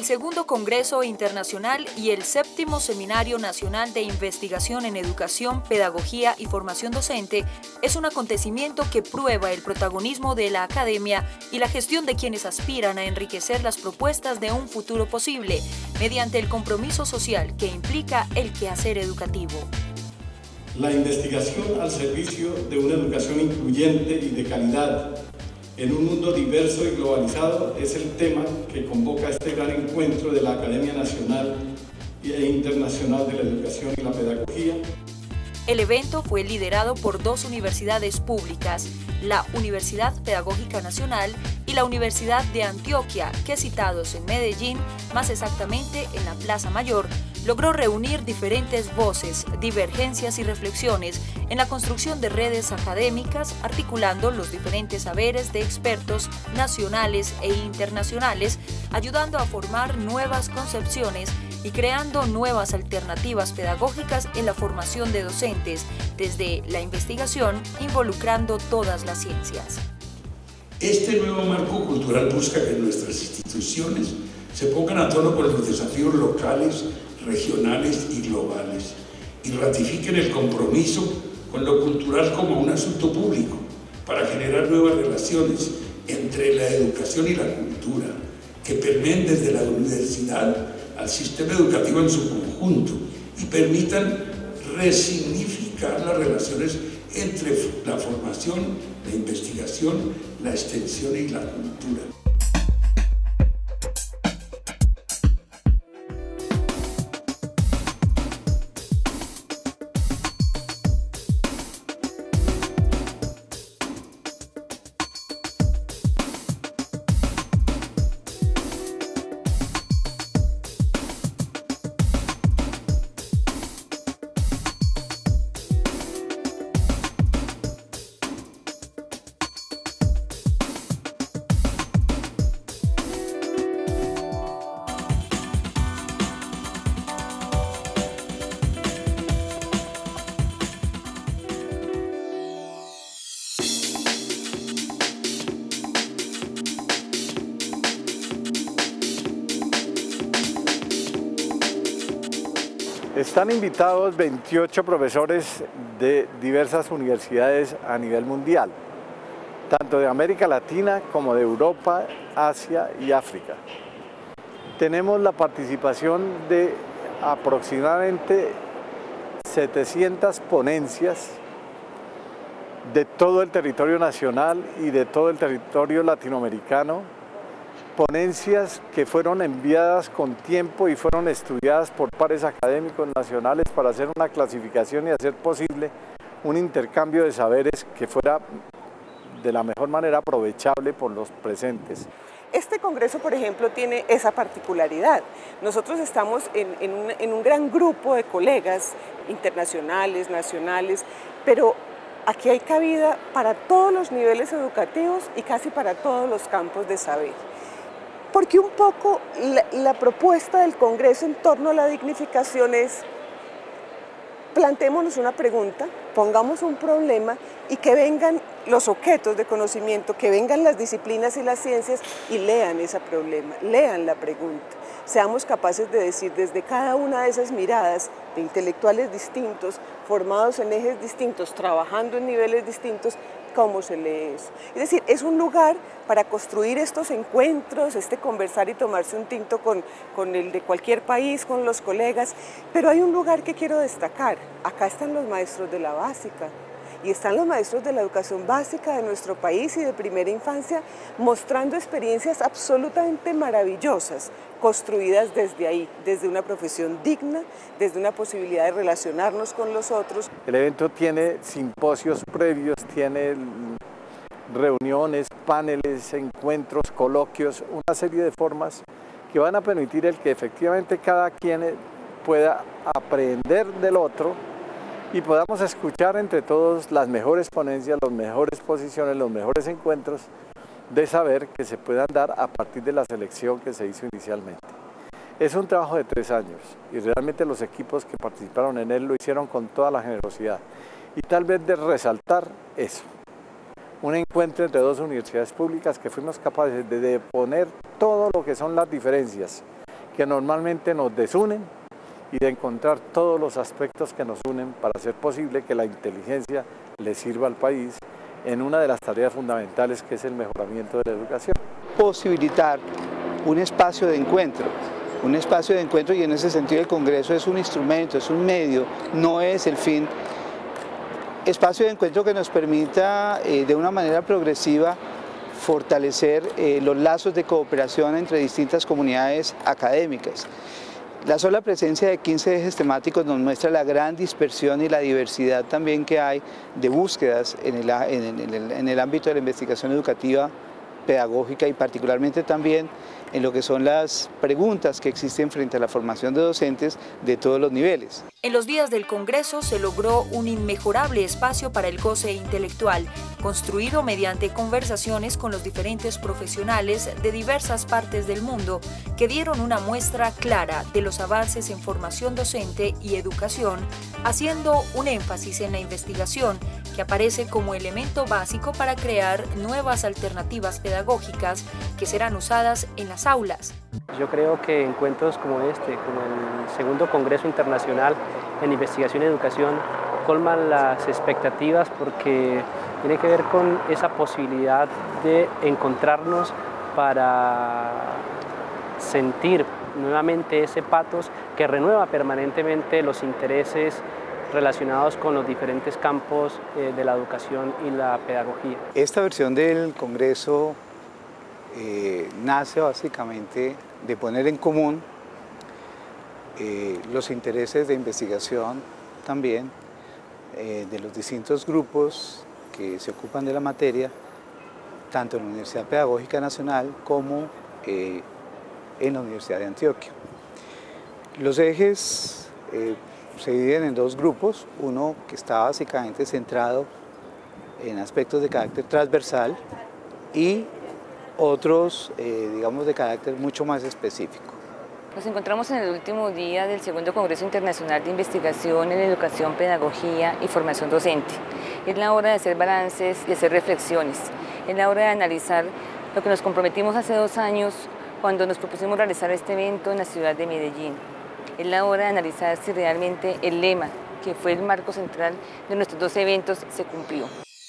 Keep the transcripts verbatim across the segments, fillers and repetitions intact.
segundo Congreso Internacional y el séptimo Seminario Nacional de Investigación en Educación, Pedagogía y Formación Docente es un acontecimiento que prueba el protagonismo de la academia y la gestión de quienes aspiran a enriquecer las propuestas de un futuro posible mediante el compromiso social que implica el quehacer educativo. La investigación al servicio de una educación incluyente y de calidad en un mundo diverso y globalizado es el tema que convoca este gran encuentro de la Academia Nacional e Internacional de la Educación y la Pedagogía. El evento fue liderado por dos universidades públicas, la Universidad Pedagógica Nacional y la Universidad de Antioquia, que citados en Medellín, más exactamente en la Plaza Mayor, logró reunir diferentes voces, divergencias y reflexiones en la construcción de redes académicas, articulando los diferentes saberes de expertos nacionales e internacionales, ayudando a formar nuevas concepciones y creando nuevas alternativas pedagógicas en la formación de docentes, desde la investigación, involucrando todas las ciencias. Este nuevo marco cultural busca que nuestras instituciones se pongan a tono con los desafíos locales, regionales y globales, y ratifiquen el compromiso con lo cultural como un asunto público para generar nuevas relaciones entre la educación y la cultura, que permeen desde la universidad al sistema educativo en su conjunto y permitan resignificar las relaciones entre la formación, la investigación, la extensión y la cultura. Están invitados veintiocho profesores de diversas universidades a nivel mundial, tanto de América Latina como de Europa, Asia y África. Tenemos la participación de aproximadamente setecientas ponencias de todo el territorio nacional y de todo el territorio latinoamericano, ponencias que fueron enviadas con tiempo y fueron estudiadas por pares académicos nacionales para hacer una clasificación y hacer posible un intercambio de saberes que fuera de la mejor manera aprovechable por los presentes. Este congreso, por ejemplo, tiene esa particularidad. Nosotros estamos en, en, un, en un gran grupo de colegas internacionales, nacionales, pero aquí hay cabida para todos los niveles educativos y casi para todos los campos de saber. Porque un poco la, la propuesta del Congreso en torno a la dignificación es: plantémonos una pregunta, pongamos un problema y que vengan los objetos de conocimiento, que vengan las disciplinas y las ciencias y lean ese problema, lean la pregunta. Seamos capaces de decir desde cada una de esas miradas de intelectuales distintos, formados en ejes distintos, trabajando en niveles distintos, cómo se lee eso. Es decir, es un lugar para construir estos encuentros, este conversar y tomarse un tinto con, con el de cualquier país, con los colegas, pero hay un lugar que quiero destacar. Acá están los maestros de la básica, y están los maestros de la educación básica de nuestro país y de primera infancia mostrando experiencias absolutamente maravillosas, construidas desde ahí, desde una profesión digna, desde una posibilidad de relacionarnos con los otros. El evento tiene simposios previos, tiene reuniones, paneles, encuentros, coloquios, una serie de formas que van a permitir el que efectivamente cada quien pueda aprender del otro y podamos escuchar entre todos las mejores ponencias, las mejores posiciones, los mejores encuentros de saber que se puedan dar a partir de la selección que se hizo inicialmente. Es un trabajo de tres años y realmente los equipos que participaron en él lo hicieron con toda la generosidad. Y tal vez de resaltar eso, un encuentro entre dos universidades públicas que fuimos capaces de poner todo lo que son las diferencias que normalmente nos desunen y de encontrar todos los aspectos que nos unen para hacer posible que la inteligencia le sirva al país en una de las tareas fundamentales que es el mejoramiento de la educación. Posibilitar un espacio de encuentro, un espacio de encuentro y en ese sentido el Congreso es un instrumento, es un medio, no es el fin. Espacio de encuentro que nos permita eh, de una manera progresiva fortalecer eh, los lazos de cooperación entre distintas comunidades académicas. La sola presencia de quince ejes temáticos nos muestra la gran dispersión y la diversidad también que hay de búsquedas en el, en el, en el ámbito de la investigación educativa, pedagógica y particularmente también en lo que son las preguntas que existen frente a la formación de docentes de todos los niveles. En los días del Congreso se logró un inmejorable espacio para el goce intelectual, construido mediante conversaciones con los diferentes profesionales de diversas partes del mundo, que dieron una muestra clara de los avances en formación docente y educación, haciendo un énfasis en la investigación, que aparece como elemento básico para crear nuevas alternativas pedagógicas que serán usadas en las aulas. Yo creo que encuentros como este, como el segundo Congreso Internacional en Investigación y Educación, colman las expectativas porque tiene que ver con esa posibilidad de encontrarnos para sentir nuevamente ese pathos que renueva permanentemente los intereses relacionados con los diferentes campos eh, de la educación y la pedagogía. Esta versión del Congreso eh, nace básicamente de poner en común eh, los intereses de investigación también eh, de los distintos grupos que se ocupan de la materia, tanto en la Universidad Pedagógica Nacional como eh, en la Universidad de Antioquia. Los ejes eh, se dividen en dos grupos, uno que está básicamente centrado en aspectos de carácter transversal y otros, eh, digamos, de carácter mucho más específico. Nos encontramos en el último día del segundo Congreso Internacional de Investigación en Educación, Pedagogía y Formación Docente. Es la hora de hacer balances y hacer reflexiones. Es la hora de analizar lo que nos comprometimos hace dos años cuando nos propusimos realizar este evento en la ciudad de Medellín. Es la hora de analizar si realmente el lema, que fue el marco central de nuestros dos eventos, se cumplió.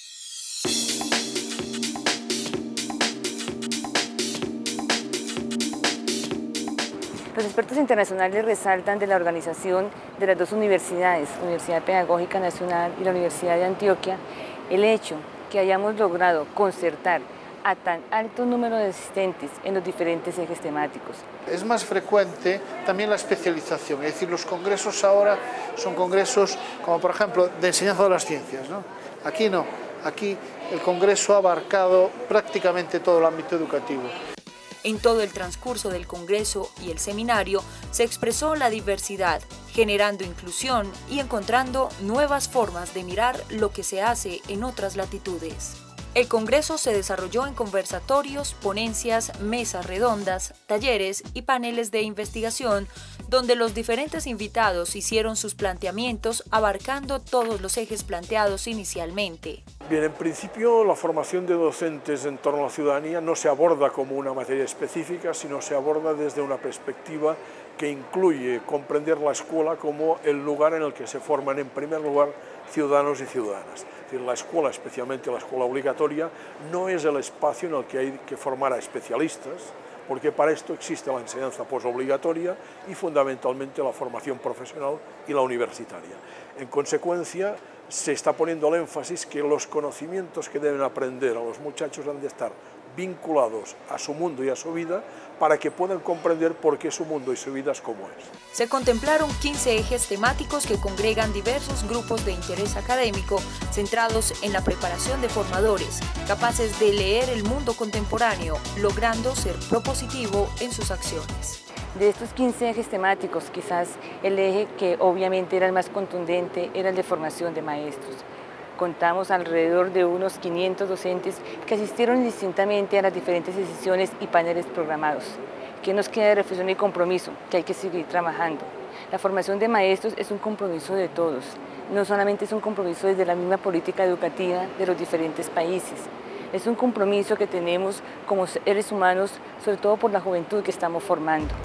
Los expertos internacionales resaltan de la organización de las dos universidades, Universidad Pedagógica Nacional y la Universidad de Antioquia, el hecho que hayamos logrado concertar a tan alto número de asistentes en los diferentes ejes temáticos. Es más frecuente también la especialización, es decir, los congresos ahora son congresos como por ejemplo de enseñanza de las ciencias, ¿no? Aquí no, aquí el congreso ha abarcado prácticamente todo el ámbito educativo. En todo el transcurso del Congreso y el seminario se expresó la diversidad, generando inclusión y encontrando nuevas formas de mirar lo que se hace en otras latitudes. El Congreso se desarrolló en conversatorios, ponencias, mesas redondas, talleres y paneles de investigación, donde los diferentes invitados hicieron sus planteamientos abarcando todos los ejes planteados inicialmente. Bien, en principio la formación de docentes en torno a la ciudadanía no se aborda como una materia específica, sino se aborda desde una perspectiva que incluye comprender la escuela como el lugar en el que se forman en primer lugar ciudadanos y ciudadanas. Es decir, la escuela, especialmente la escuela obligatoria, no es el espacio en el que hay que formar a especialistas, porque para esto existe la enseñanza posobligatoria y fundamentalmente la formación profesional y la universitaria. En consecuencia, se está poniendo el énfasis que los conocimientos que deben aprender a los muchachos han de estar vinculados a su mundo y a su vida para que puedan comprender por qué su mundo y su vida es como es. Se contemplaron quince ejes temáticos que congregan diversos grupos de interés académico centrados en la preparación de formadores, capaces de leer el mundo contemporáneo, logrando ser propositivo en sus acciones. De estos quince ejes temáticos, quizás el eje que obviamente era el más contundente era el de formación de maestros. Contamos alrededor de unos quinientos docentes que asistieron indistintamente a las diferentes sesiones y paneles programados. ¿Qué nos queda de reflexión y compromiso? Que hay que seguir trabajando. La formación de maestros es un compromiso de todos. No solamente es un compromiso desde la misma política educativa de los diferentes países. Es un compromiso que tenemos como seres humanos, sobre todo por la juventud que estamos formando.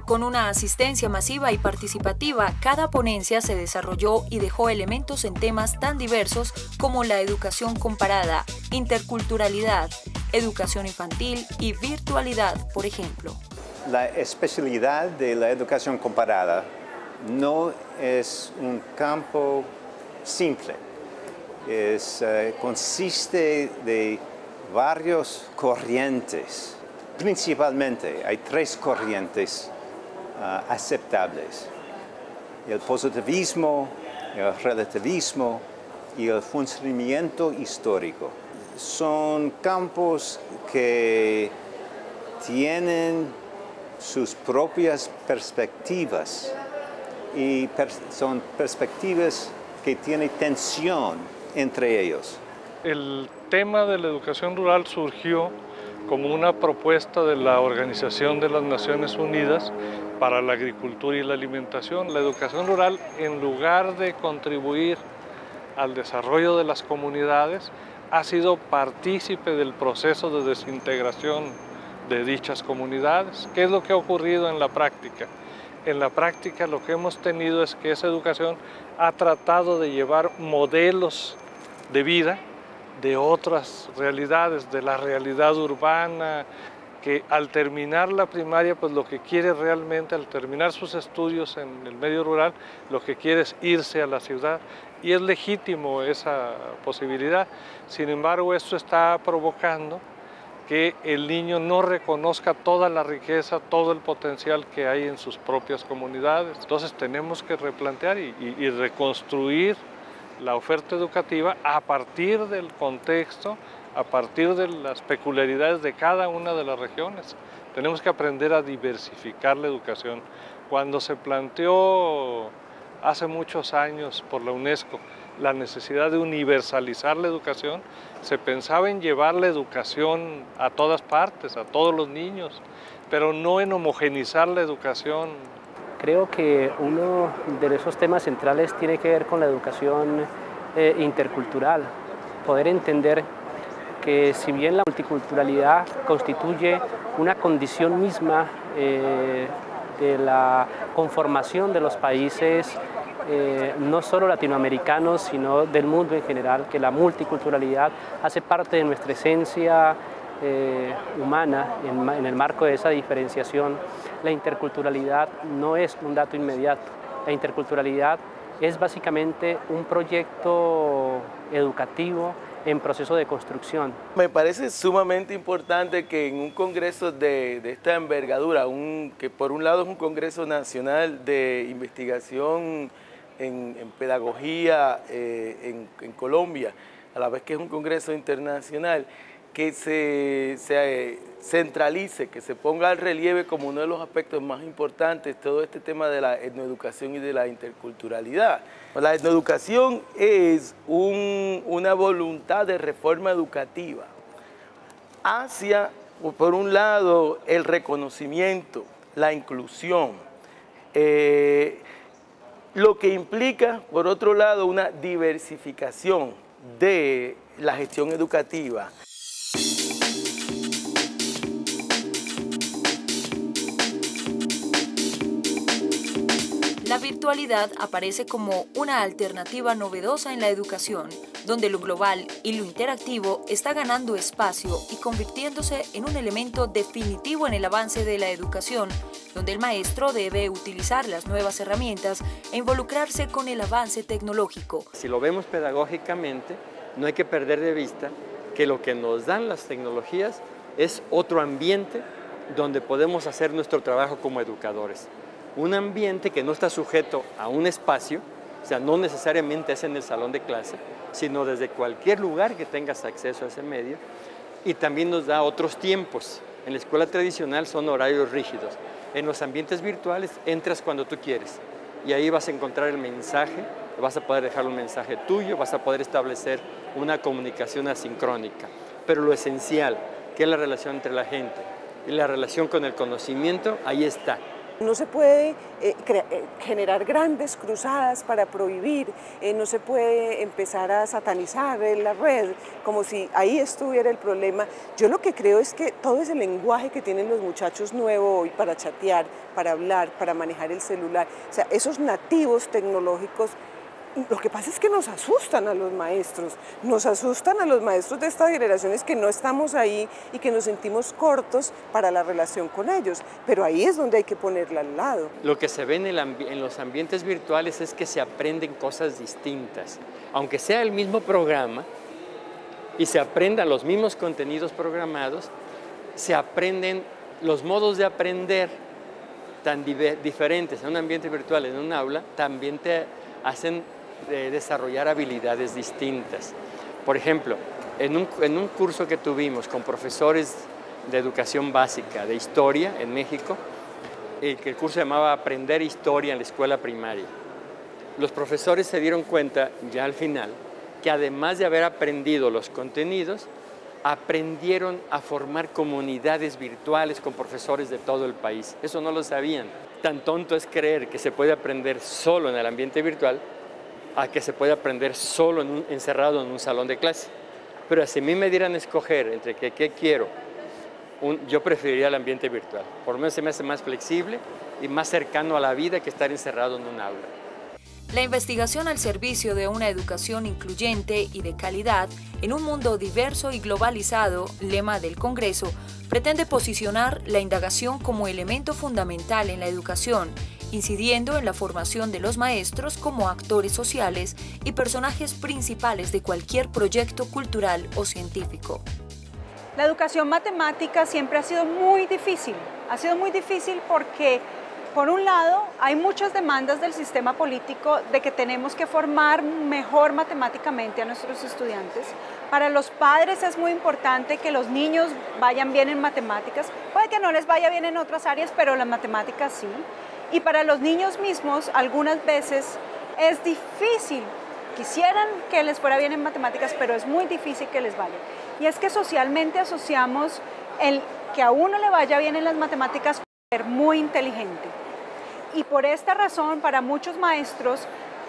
Con una asistencia masiva y participativa, cada ponencia se desarrolló y dejó elementos en temas tan diversos como la educación comparada, interculturalidad, educación infantil y virtualidad, por ejemplo. La especialidad de la educación comparada no es un campo simple, es, uh, consiste de varios corrientes. Principalmente hay tres corrientes uh, aceptables: el positivismo, el relativismo y el funcionamiento histórico. Son campos que tienen sus propias perspectivas y per son perspectivas que tienen tensión entre ellos. El tema de la educación rural surgió como una propuesta de la Organización de las Naciones Unidas para la Agricultura y la Alimentación. La educación rural, en lugar de contribuir al desarrollo de las comunidades, ha sido partícipe del proceso de desintegración de dichas comunidades. ¿Qué es lo que ha ocurrido en la práctica? En la práctica lo que hemos tenido es que esa educación ha tratado de llevar modelos de vida de otras realidades, de la realidad urbana, que al terminar la primaria, pues lo que quiere realmente, al terminar sus estudios en el medio rural, lo que quiere es irse a la ciudad, y es legítimo esa posibilidad. Sin embargo, esto está provocando que el niño no reconozca toda la riqueza, todo el potencial que hay en sus propias comunidades. Entonces tenemos que replantear y, y, y reconstruir la oferta educativa a partir del contexto, a partir de las peculiaridades de cada una de las regiones. Tenemos que aprender a diversificar la educación. Cuando se planteó hace muchos años por la UNESCO la necesidad de universalizar la educación, se pensaba en llevar la educación a todas partes, a todos los niños, pero no en homogeneizar la educación. Creo que uno de esos temas centrales tiene que ver con la educación eh, intercultural. Poder entender que si bien la multiculturalidad constituye una condición misma eh, de la conformación de los países, eh, no solo latinoamericanos, sino del mundo en general, que la multiculturalidad hace parte de nuestra esencia Eh, humana en, en el marco de esa diferenciación. La interculturalidad no es un dato inmediato. La interculturalidad es básicamente un proyecto educativo en proceso de construcción. Me parece sumamente importante que en un congreso de, de esta envergadura, un, que por un lado es un congreso nacional de investigación en, en pedagogía eh, en, en Colombia, a la vez que es un congreso internacional, que se, se centralice, que se ponga al relieve como uno de los aspectos más importantes todo este tema de la etnoeducación y de la interculturalidad. La etnoeducación es un, una voluntad de reforma educativa hacia, por un lado, el reconocimiento, la inclusión, eh, lo que implica, por otro lado, una diversificación de la gestión educativa. La virtualidad aparece como una alternativa novedosa en la educación, donde lo global y lo interactivo está ganando espacio y convirtiéndose en un elemento definitivo en el avance de la educación, donde el maestro debe utilizar las nuevas herramientas e involucrarse con el avance tecnológico. Si lo vemos pedagógicamente, no hay que perder de vista que lo que nos dan las tecnologías es otro ambiente donde podemos hacer nuestro trabajo como educadores. Un ambiente que no está sujeto a un espacio, o sea, no necesariamente es en el salón de clase, sino desde cualquier lugar que tengas acceso a ese medio, y también nos da otros tiempos. En la escuela tradicional son horarios rígidos. En los ambientes virtuales entras cuando tú quieres y ahí vas a encontrar el mensaje, vas a poder dejar un mensaje tuyo, vas a poder establecer una comunicación asincrónica. Pero lo esencial, que es la relación entre la gente y la relación con el conocimiento, ahí está. No se puede eh, eh, generar grandes cruzadas para prohibir, eh, no se puede empezar a satanizar en la red, como si ahí estuviera el problema. Yo lo que creo es que todo ese lenguaje que tienen los muchachos nuevos hoy para chatear, para hablar, para manejar el celular, o sea, esos nativos tecnológicos, lo que pasa es que nos asustan a los maestros, nos asustan a los maestros de estas generaciones que no estamos ahí y que nos sentimos cortos para la relación con ellos, pero ahí es donde hay que ponerla al lado. Lo que se ve en, el en los ambientes virtuales es que se aprenden cosas distintas, aunque sea el mismo programa y se aprendan los mismos contenidos programados, se aprenden los modos de aprender tan diferentes en un ambiente virtual, en un aula, también te hacen de desarrollar habilidades distintas. Por ejemplo, en un, en un curso que tuvimos con profesores de educación básica, de historia en México, el, que el curso se llamaba Aprender Historia en la Escuela Primaria. Los profesores se dieron cuenta ya al final que además de haber aprendido los contenidos, aprendieron a formar comunidades virtuales con profesores de todo el país. Eso no lo sabían. Tan tonto es creer que se puede aprender solo en el ambiente virtual a que se puede aprender solo en un, encerrado en un salón de clase. Pero si a mí me dieran a escoger entre que, qué quiero, un, yo preferiría el ambiente virtual. Por lo menos se me hace más flexible y más cercano a la vida que estar encerrado en un aula. La investigación al servicio de una educación incluyente y de calidad en un mundo diverso y globalizado, lema del Congreso, pretende posicionar la indagación como elemento fundamental en la educación, incidiendo en la formación de los maestros como actores sociales y personajes principales de cualquier proyecto cultural o científico. La educación matemática siempre ha sido muy difícil. Ha sido muy difícil porque, por un lado, hay muchas demandas del sistema político de que tenemos que formar mejor matemáticamente a nuestros estudiantes. Para los padres es muy importante que los niños vayan bien en matemáticas. Puede que no les vaya bien en otras áreas, pero las matemáticas sí. Y para los niños mismos, algunas veces es difícil. Quisieran que les fuera bien en matemáticas, pero es muy difícil que les vaya. Y es que socialmente asociamos el que a uno le vaya bien en las matemáticas con ser muy inteligente. Y por esta razón, para muchos maestros,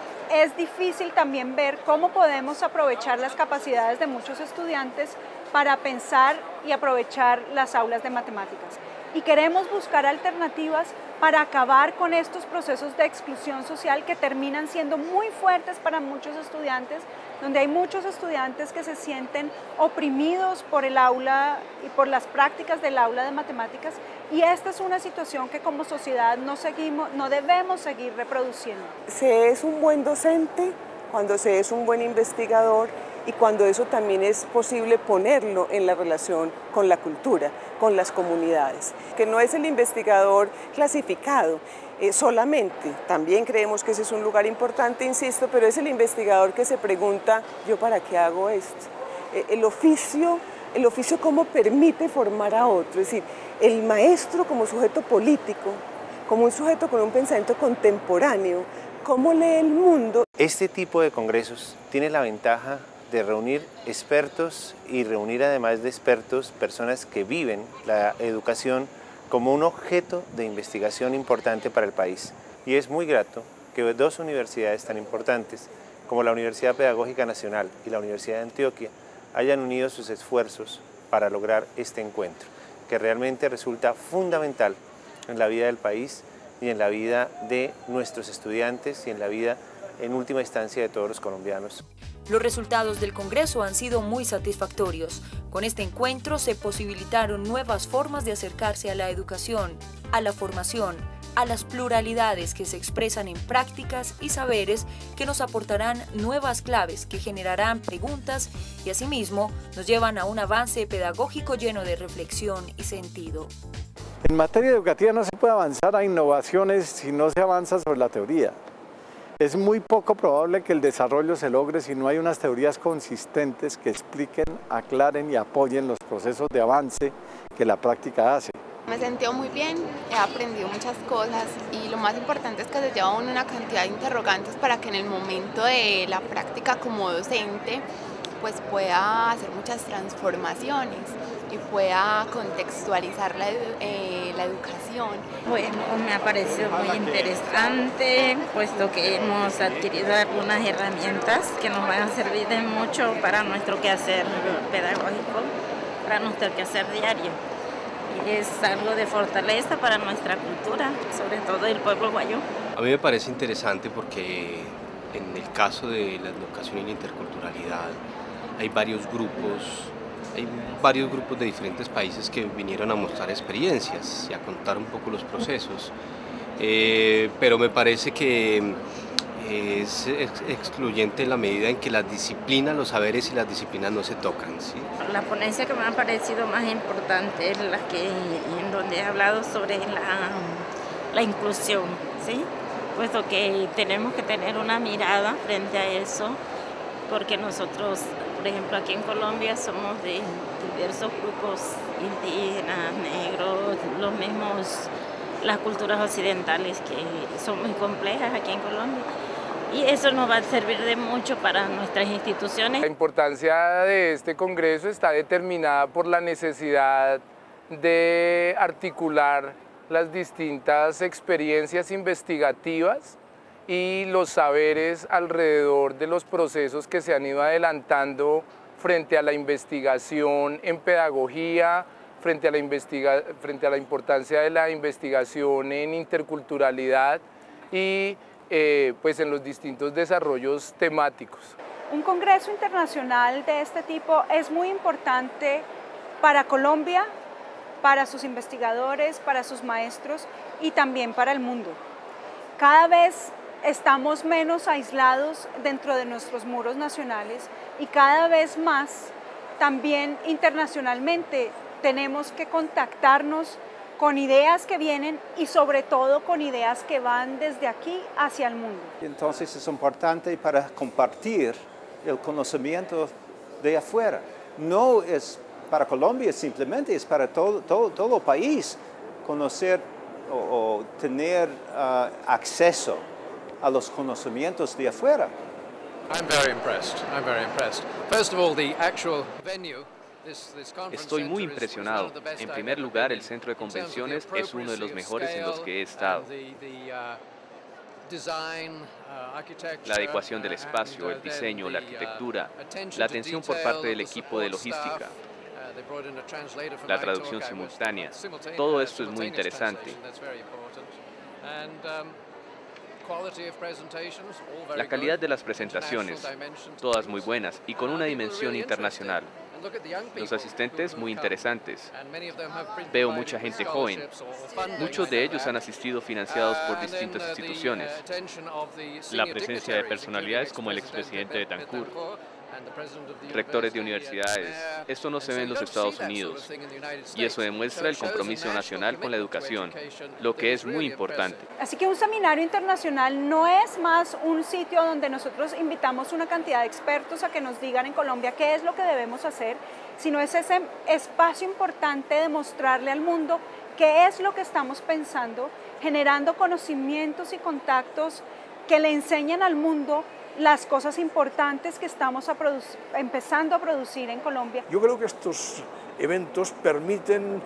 es difícil también ver cómo podemos aprovechar las capacidades de muchos estudiantes para pensar y aprovechar las aulas de matemáticas. Y queremos buscar alternativas para acabar con estos procesos de exclusión social que terminan siendo muy fuertes para muchos estudiantes, donde hay muchos estudiantes que se sienten oprimidos por el aula y por las prácticas del aula de matemáticas, y esta es una situación que como sociedad no, seguimos, no debemos seguir reproduciendo. Se es un buen docente cuando se es un buen investigador y cuando eso también es posible ponerlo en la relación con la cultura, con las comunidades. Que no es el investigador clasificado eh, solamente, también creemos que ese es un lugar importante, insisto, pero es el investigador que se pregunta, ¿yo para qué hago esto? Eh, el oficio, el oficio cómo permite formar a otro, es decir, el maestro como sujeto político, como un sujeto con un pensamiento contemporáneo, ¿cómo lee el mundo? Este tipo de congresos tiene la ventaja de reunir expertos y reunir además de expertos personas que viven la educación como un objeto de investigación importante para el país. Y es muy grato que dos universidades tan importantes como la Universidad Pedagógica Nacional y la Universidad de Antioquia hayan unido sus esfuerzos para lograr este encuentro, que realmente resulta fundamental en la vida del país y en la vida de nuestros estudiantes y en la vida, en última instancia, de todos los colombianos. Los resultados del Congreso han sido muy satisfactorios. Con este encuentro se posibilitaron nuevas formas de acercarse a la educación, a la formación, a las pluralidades que se expresan en prácticas y saberes que nos aportarán nuevas claves que generarán preguntas y asimismo nos llevan a un avance pedagógico lleno de reflexión y sentido. En materia educativa no se puede avanzar a innovaciones si no se avanza sobre la teoría. Es muy poco probable que el desarrollo se logre si no hay unas teorías consistentes que expliquen, aclaren y apoyen los procesos de avance que la práctica hace. Me he sentido muy bien, he aprendido muchas cosas y lo más importante es que se lleva uno una cantidad de interrogantes para que en el momento de la práctica como docente pues pueda hacer muchas transformaciones. y pueda contextualizar la, eh, la educación. Bueno, me ha parecido muy interesante, puesto que hemos adquirido algunas herramientas que nos van a servir de mucho para nuestro quehacer pedagógico, para nuestro quehacer diario. Y es algo de fortaleza para nuestra cultura, sobre todo el pueblo guayú. A mí me parece interesante porque en el caso de la educación y la interculturalidad hay varios grupos, hay varios grupos de diferentes países que vinieron a mostrar experiencias y a contar un poco los procesos, eh, pero me parece que es ex excluyente en la medida en que las disciplinas, los saberes y las disciplinas no se tocan, ¿sí? La ponencia que me ha parecido más importante es la que, en donde he hablado sobre la, la inclusión, ¿sí? Puesto que tenemos que tener una mirada frente a eso, porque nosotros, por ejemplo, aquí en Colombia somos de diversos grupos indígenas, negros, los mismos, las culturas occidentales que son muy complejas aquí en Colombia. Y eso nos va a servir de mucho para nuestras instituciones. La importancia de este congreso está determinada por la necesidad de articular las distintas experiencias investigativas y los saberes alrededor de los procesos que se han ido adelantando frente a la investigación en pedagogía, frente a la, investiga frente a la importancia de la investigación en interculturalidad y eh, pues en los distintos desarrollos temáticos. Un congreso internacional de este tipo es muy importante para Colombia, para sus investigadores, para sus maestros y también para el mundo. Cada vez estamos menos aislados dentro de nuestros muros nacionales y cada vez más también internacionalmente tenemos que contactarnos con ideas que vienen y sobre todo con ideas que van desde aquí hacia el mundo. Entonces es importante para compartir el conocimiento de afuera. No es para Colombia simplemente, es para todo, todo, todo el país conocer o, o tener uh, acceso a los conocimientos de afuera. I'm very impressed. I'm very impressed. First of all, the actual venue. Estoy muy impresionado. En primer lugar, el centro de convenciones es uno de los mejores en los que he estado. La adecuación del espacio, el diseño, la arquitectura, la atención por parte del equipo de logística, la traducción simultánea, todo esto es muy interesante. La calidad de las presentaciones, todas muy buenas y con una dimensión internacional. Los asistentes muy interesantes. Veo mucha gente joven. Muchos de ellos han asistido financiados por distintas instituciones. La presencia de personalidades como el expresidente de Tancur, rectores de universidades. Esto no se ve en los Estados Unidos y eso demuestra el compromiso nacional con la educación, lo que es muy importante. Así que un seminario internacional no es más un sitio donde nosotros invitamos una cantidad de expertos a que nos digan en Colombia qué es lo que debemos hacer, sino es ese espacio importante de mostrarle al mundo qué es lo que estamos pensando, generando conocimientos y contactos que le enseñan al mundo las cosas importantes que estamos a empezando a producir en Colombia. Yo creo que estos eventos permiten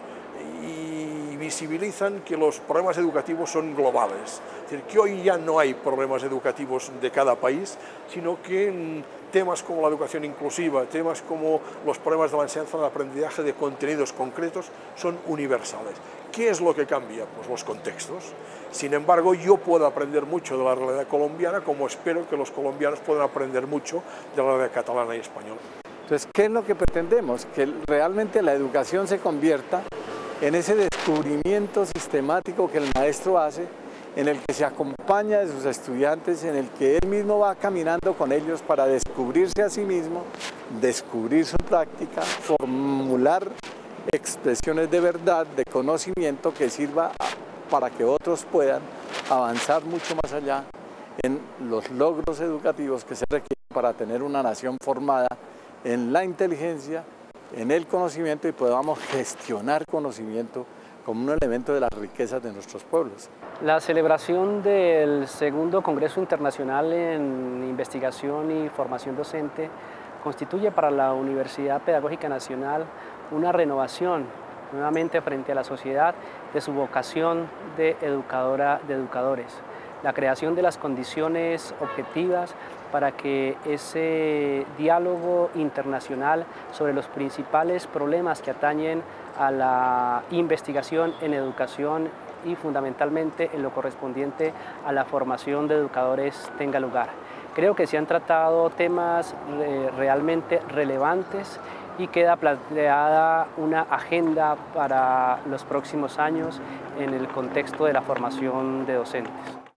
y visibilizan que los problemas educativos son globales. Es decir, que hoy ya no hay problemas educativos de cada país, sino que temas como la educación inclusiva, temas como los problemas de la enseñanza y el aprendizaje de contenidos concretos son universales. ¿Qué es lo que cambia? Pues los contextos. Sin embargo, yo puedo aprender mucho de la realidad colombiana, como espero que los colombianos puedan aprender mucho de la realidad catalana y española. Entonces, ¿qué es lo que pretendemos? Que realmente la educación se convierta en ese descubrimiento sistemático que el maestro hace, en el que se acompaña de sus estudiantes, en el que él mismo va caminando con ellos para descubrirse a sí mismo, descubrir su práctica, formular expresiones de verdad, de conocimiento que sirva para que otros puedan avanzar mucho más allá en los logros educativos que se requieren para tener una nación formada en la inteligencia, en el conocimiento y podamos gestionar conocimiento como un elemento de las riquezas de nuestros pueblos. La celebración del segundo Congreso Internacional en Investigación y Formación Docente constituye para la Universidad Pedagógica Nacional una renovación nuevamente frente a la sociedad de su vocación de educadora de educadores, la creación de las condiciones objetivas para que ese diálogo internacional sobre los principales problemas que atañen a la investigación en educación y fundamentalmente en lo correspondiente a la formación de educadores tenga lugar. Creo que se han tratado temas eh, realmente relevantes y queda planteada una agenda para los próximos años en el contexto de la formación de docentes.